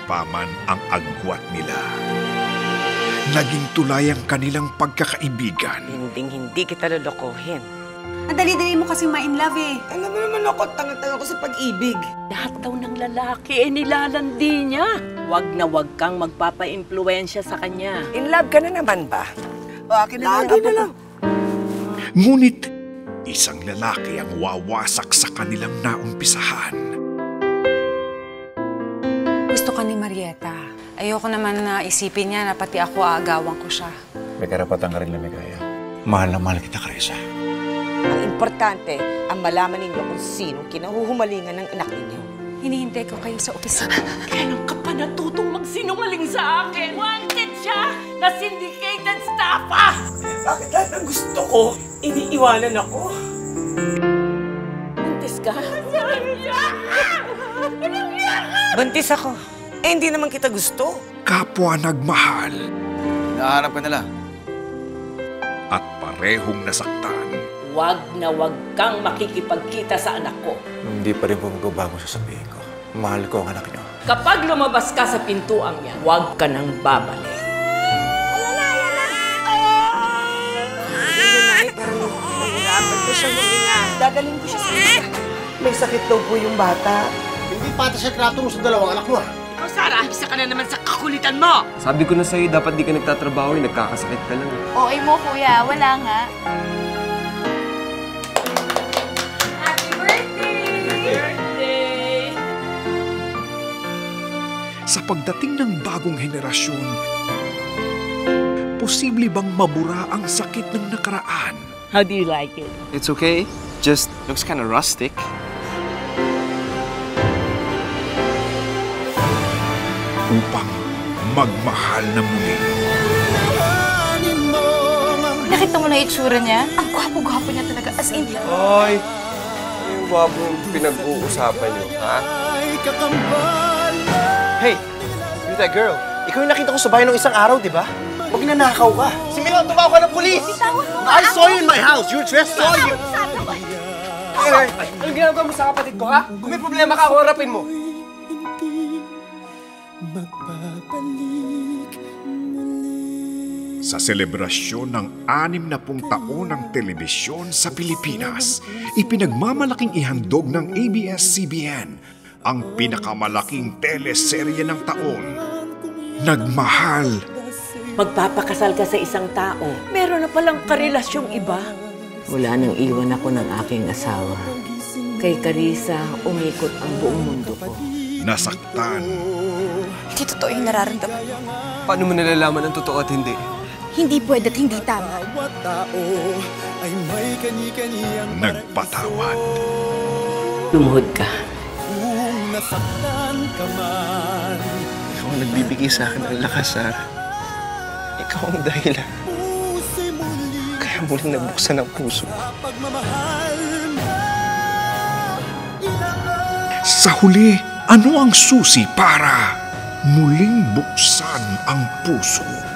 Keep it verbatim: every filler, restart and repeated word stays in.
pa man ang agwat nila. Naging tulay ang kanilang pagkakaibigan. Hinding-hindi kita lolokohin. Ang dali-dali mo kasing ma-in-love eh. Alam mo naman ako, tanga-tanga ko sa pag-ibig. Lahat daw ng lalaki eh nilalandi niya. Wag na wag kang magpapa-impluensya sa kanya. In love ka na naman ba? O akin na lang. na lang. Ngunit, isang lalaki ang wawasak sa kanilang naumpisahan. Gusto ka ni Marieta. Ayoko naman na isipin niya na pati ako aagawan ko siya. May karapatan ka rin na may kaya. Mahal na mahal kita, Carissa. Ang importante, ang malaman ninyo kung sino kinahuhumalingan ng anak ninyo. Hinihintay ko kayo sa opisina. Kailan ka pa natutong magsinungaling sa akin? Wanted siya na syndicated staffer! Bakit lahat ng gusto ko, iniiwanan ako? Buntis ka? Buntis ako. Eh, hindi naman kita gusto. Kapwa nagmahal Nahanap ka nila. at parehong nasaktan. Wag na wag kang makikipagkita sa anak ko. Hindi pa rin po magbabago sasabihin ko. Mahal ko ang anak niyo. Kapag lumabas ka sa pintuang yan, wag ka nang babalik. Nahihirapan ko siya huminga. Dadaling ko siya sa isa. May sakit daw po yung bata. Hindi patas sa trato mo sa dalawang anak mo, ha? Ikaw, Sarah, isa ka na naman sa kakulitan mo! Sabi ko na sa'yo, dapat di ka nagtatrabaho, eh, nagkakasakit ka lang. O, ay mo, kuya. Wala nga. Happy birthday! Birthday! Sa pagdating ng bagong henerasyon, posible bang mabura ang sakit ng nakaraan? How do you like it? It's okay, just looks kind of rustic. Upang magmahal na muli. Nakita mo na itsura niya? Ang gwapo-gwapo niya talaga. As in, Hoy! Yung gwapo yung pinag-uusapan niyo, ha? Hey, you're that girl. Ikaw yung nakita ko sa bahay nung isang araw, di ba? Huwag nanakaw ka. Si Milo, tumawag ka ng polis! bitawan mo I saw you in my house. You're trespassing. Hey, anong ginagawa mo sa kapatid ko, ha? Kung may problema ka, harapin mo. Sa selebrasyon ng anim na pung taon ng telebisyon sa Pilipinas, ipinagmamalaking ihandog ng A B S C B N ang pinakamalaking teleserye ng taon. Nagmahal. Magpapakasal ka sa isang tao, meron na palang karelasyong iba. Wala nang iwan ako ng aking asawa. Kay Carissa, umikot ang buong mundo ko. Nasaktan. hindi totoo yung nararamdaman mo. Paano mo nalalaman ang totoo at hindi? Hindi pwede at hindi tama. Nagpatawad. Lumuhod ka. Ikaw ang nagbibigay sa akin ng lakas, Sarah. Ikaw ang dahilan. Kaya muling nabuksan ang puso. Sa huli, ano ang susi para muling buksan ang puso?